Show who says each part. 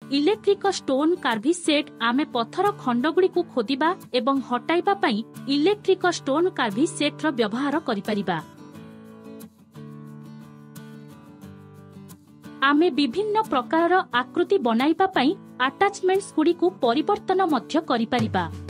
Speaker 1: Electric stone carving set आमे पत्थर खंडगुड़ी को खोदिबा एवं हटाइबा पई इलेक्ट्रिक स्टोन कार्विंग सेट रो व्यवहार करि परिबा। आमे विभिन्न प्रकार आकृति बनाइबा पई अटैचमेंट्स गुडी को परिवर्तन मध्य करि परिबा।